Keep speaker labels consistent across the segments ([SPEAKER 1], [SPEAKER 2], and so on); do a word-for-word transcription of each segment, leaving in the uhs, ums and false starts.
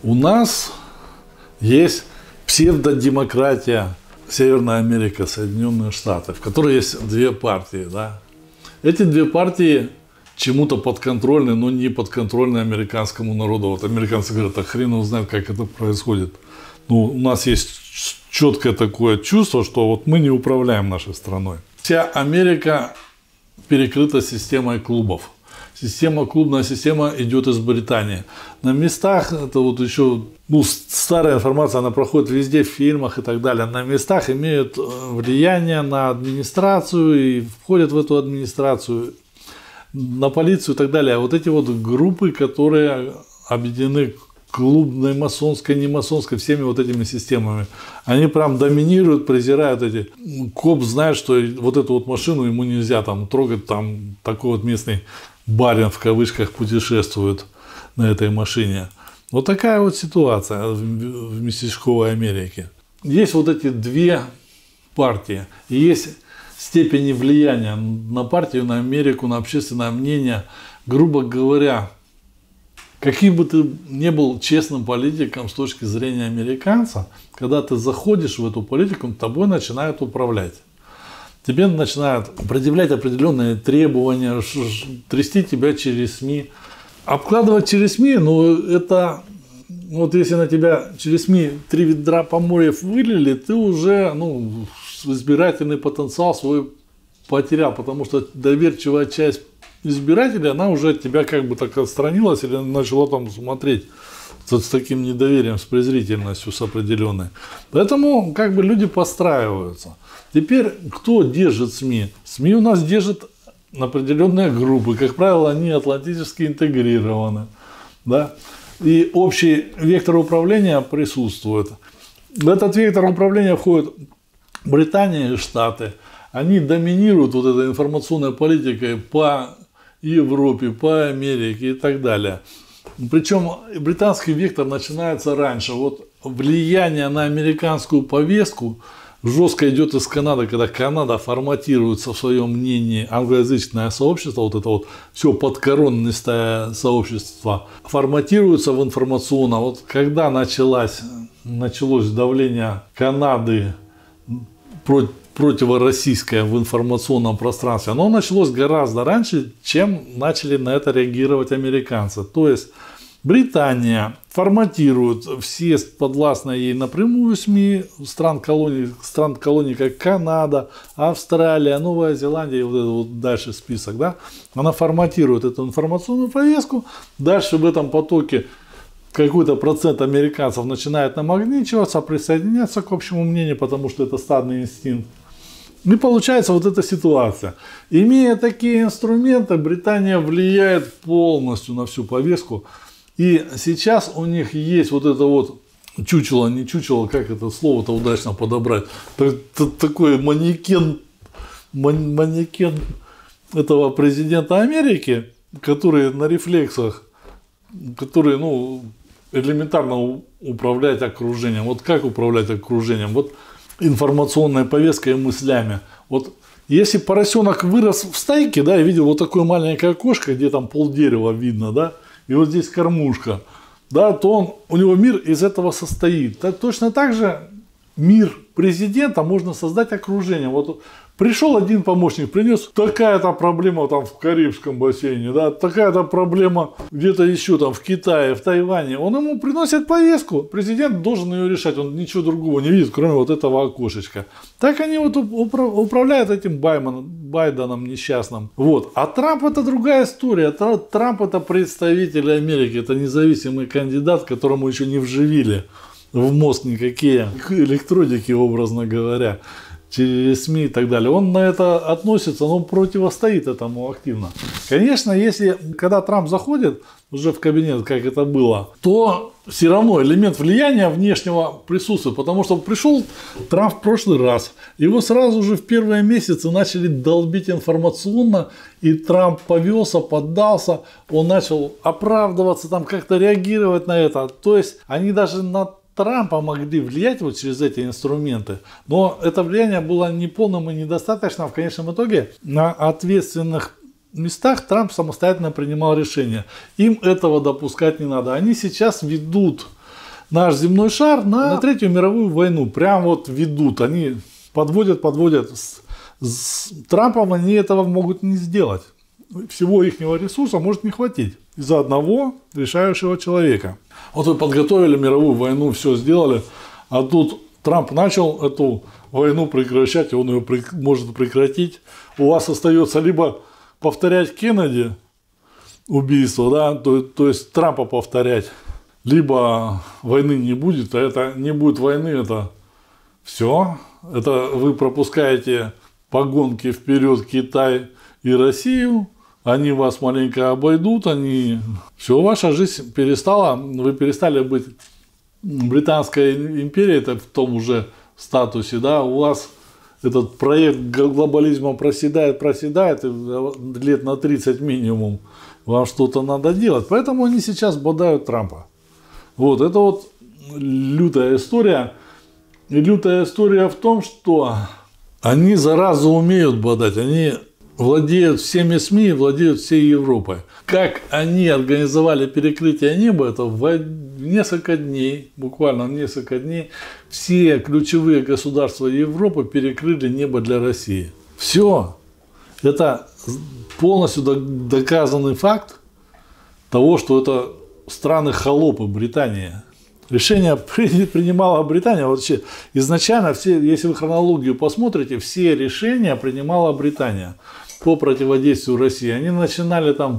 [SPEAKER 1] У нас есть псевдодемократия Северная Америка, Соединенные Штаты, в которой есть две партии. Да? Эти две партии чему-то подконтрольны, но не подконтрольны американскому народу. Вот американцы говорят, а хрен его знает, как это происходит. Ну, у нас есть четкое такое чувство, что вот мы не управляем нашей страной. Вся Америка перекрыта системой клубов. Система, клубная система идет из Британии. На местах, это вот еще, ну, старая информация, она проходит везде, в фильмах и так далее. На местах имеют влияние на администрацию и входят в эту администрацию, на полицию и так далее. Вот эти вот группы, которые объединены клубной, масонской, не масонской, всеми вот этими системами, они прям доминируют, презирают эти. Коп знает, что вот эту вот машину ему нельзя там трогать, там такой вот местный барин в кавычках путешествует на этой машине. Вот такая вот ситуация в местечковой Америке. Есть вот эти две партии, и есть степени влияния на партию, на Америку, на общественное мнение. Грубо говоря, каким бы ты ни был честным политиком с точки зрения американца, когда ты заходишь в эту политику, тобой начинают управлять. Тебе начинают предъявлять определенные требования, трясти тебя через СМИ. Обкладывать через СМИ, ну это, вот если на тебя через СМИ три ведра помоев вылили, ты уже, ну, избирательный потенциал свой потерял, потому что доверчивая часть избирателей, она уже от тебя как бы так отстранилась или начала там смотреть с, с таким недоверием, с презрительностью, с определенной. Поэтому как бы люди подстраиваются. Теперь кто держит СМИ? СМИ у нас держат определенные группы. Как правило, они атлантически интегрированы. Да? И общий вектор управления присутствует. В этот вектор управления входят Британия и Штаты. Они доминируют вот этой информационной политикой по Европе, по Америке и так далее. Причем британский вектор начинается раньше. Вот влияние на американскую повестку жестко идет из Канады, когда Канада форматируется в своем мнении, англоязычное сообщество, вот это вот все подкоронное сообщество, форматируется в информационно. Вот когда началось, началось давление Канады против противороссийское в информационном пространстве, оно началось гораздо раньше, чем начали на это реагировать американцы. То есть Британия форматирует все подвластные ей напрямую СМИ стран колоний, стран колоний, как Канада, Австралия, Новая Зеландия, и вот этот вот дальше список, да, она форматирует эту информационную повестку, дальше в этом потоке какой-то процент американцев начинает намагничиваться, присоединяться к общему мнению, потому что это стадный инстинкт. И получается вот эта ситуация. Имея такие инструменты, Британия влияет полностью на всю повестку. И сейчас у них есть вот это вот чучело, не чучело, как это слово-то удачно подобрать. Такой манекен, манекен этого президента Америки, который на рефлексах, который, ну, элементарно управлять окружением. Вот как управлять окружением? Вот информационной повесткой и мыслями. Вот если поросенок вырос в стайке, да, и видел вот такое маленькое окошко, где там полдерева видно, да, и вот здесь кормушка, да, то он, у него мир из этого состоит. Так, точно так же мир президента можно создать окружением. Вот пришел один помощник, принес такая-то проблема там в Карибском бассейне, да, такая-то проблема где-то еще там в Китае, в Тайване. Он ему приносит повестку, президент должен ее решать, он ничего другого не видит, кроме вот этого окошечка. Так они вот управляют этим Байденом, Байденом несчастным. Вот. А Трамп это другая история. Трамп это представитель Америки, это независимый кандидат, которому еще не вживили в мозг никакие электродики, образно говоря, через СМИ и так далее. Он на это относится, но он противостоит этому активно. Конечно, если, когда Трамп заходит уже в кабинет, как это было, то все равно элемент влияния внешнего присутствует, потому что пришел Трамп в прошлый раз, его сразу же в первые месяцы начали долбить информационно, и Трамп повелся, поддался, он начал оправдываться, там как-то реагировать на это. То есть они даже на Трампа могли влиять вот через эти инструменты, но это влияние было неполным и недостаточным. В конечном итоге на ответственных местах Трамп самостоятельно принимал решения. Им этого допускать не надо. Они сейчас ведут наш земной шар на, на Третью мировую войну. Прям вот ведут. Они подводят, подводят. С, с Трампом они этого могут не сделать. Всего их ресурса может не хватить из-за одного решающего человека. Вот вы подготовили мировую войну, все сделали, а тут Трамп начал эту войну прекращать, и он ее может прекратить. У вас остается либо повторять Кеннеди убийство, да, то, то есть Трампа повторять, либо войны не будет, а это не будет войны, это все. Это вы пропускаете погонки вперед Китай и Россию, они вас маленько обойдут, они... Все, ваша жизнь перестала, вы перестали быть Британской империей, это в том уже статусе, да, у вас этот проект глобализма проседает, проседает, лет на тридцать минимум, вам что-то надо делать, поэтому они сейчас бодают Трампа. Вот, это вот лютая история, и лютая история в том, что они заразу умеют бодать, они владеют всеми СМИ, владеют всей Европой. Как они организовали перекрытие неба, это в несколько дней, буквально несколько дней, все ключевые государства Европы перекрыли небо для России. Все. Это полностью доказанный факт того, что это страны-холопы Британия. Решение принимала Британия. Вообще, изначально, все, если вы хронологию посмотрите, все решения принимала Британия по противодействию России. Они начинали там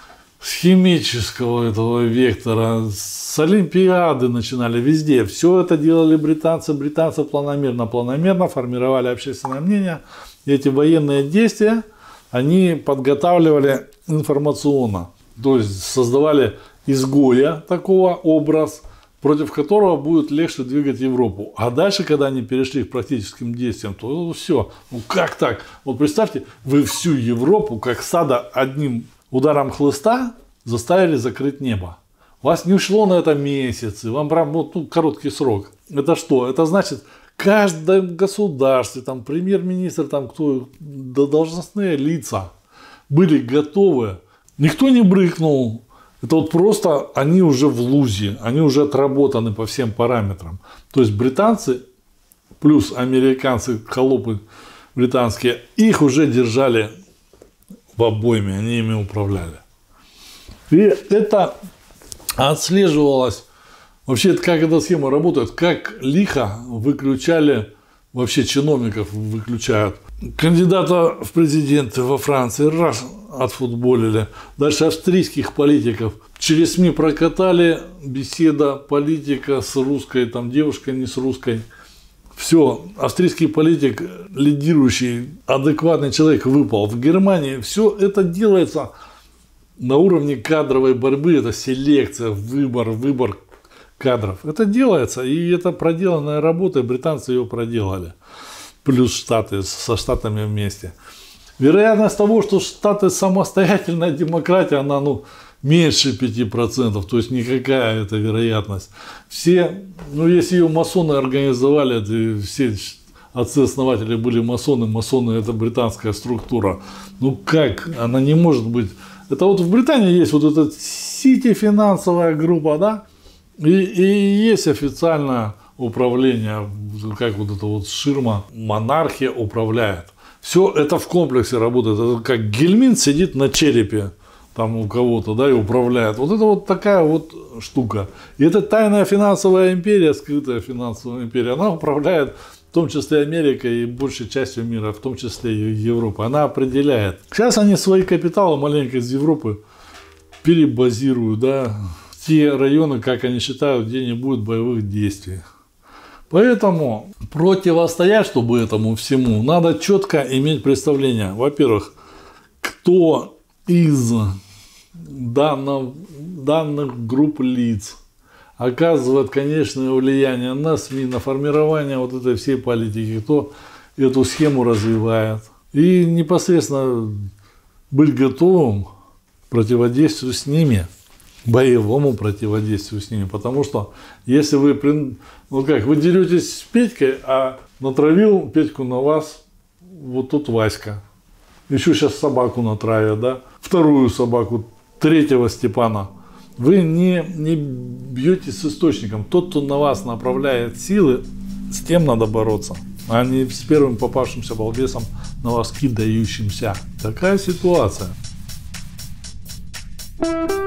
[SPEAKER 1] с химического этого вектора, с Олимпиады начинали везде. Все это делали британцы. Британцы планомерно, планомерно формировали общественное мнение. И эти военные действия они подготавливали информационно. То есть создавали изгоя такого, образ, против которого будет легче двигать Европу. А дальше, когда они перешли к практическим действиям, то все. Ну как так? Вот представьте, вы всю Европу, как стадо, одним ударом хлыста заставили закрыть небо. У вас не ушло на это месяцы, вам прям вот, ну, короткий срок. Это что? Это значит, в каждом государстве, там, премьер-министр, там, кто, должностные лица были готовы. Никто не брыкнул. Это вот просто они уже в лузе, они уже отработаны по всем параметрам. То есть британцы плюс американцы, холопы британские, их уже держали в обойме, они ими управляли. И это отслеживалось, вообще как эта схема работает, как лихо выключали, вообще чиновников выключают. Кандидата в президенты во Франции раз отфутболили. Дальше австрийских политиков через СМИ прокатали, беседа политика с русской, там девушкой не с русской. Все, австрийский политик, лидирующий, адекватный человек выпал. В Германии все это делается на уровне кадровой борьбы, это селекция, выбор, выбор кадров. Это делается, и это проделанная работа, британцы ее проделали. Плюс Штаты, со Штатами вместе. Вероятность того, что Штаты самостоятельная демократия, она ну, меньше пяти процентов, то есть никакая это вероятность. Все, ну если ее масоны организовали, это все отцы-основатели были масоны, масоны это британская структура. Ну как, она не может быть. Это вот в Британии есть вот эта Сити финансовая группа, да, и, и есть официальное управление, как вот эта вот ширма, монархия управляет. Все это в комплексе работает. Это как гельминт сидит на черепе там у кого-то, да, и управляет. Вот это вот такая вот штука. И это тайная финансовая империя, скрытая финансовая империя, она управляет в том числе Америкой и большей частью мира, в том числе и Европы. Она определяет. Сейчас они свои капиталы маленько из Европы перебазируют, да, в те районы, как они считают, где не будет боевых действий. Поэтому противостоять, чтобы этому всему, надо четко иметь представление. Во-первых, кто из данных, данных групп лиц оказывает конечное влияние на СМИ, на формирование вот этой всей политики, кто эту схему развивает. И непосредственно быть готовым к противодействию с ними. Боевому противодействию с ними, потому что если вы, ну как, вы деретесь с Петькой, а натравил Петьку на вас вот тут Васька, еще сейчас собаку натравят, да, вторую собаку, третьего Степана, Вы не, не бьетесь с источником. Тот, кто на вас направляет силы, с тем надо бороться, а не с первым попавшимся балбесом, на вас кидающимся. Такая ситуация.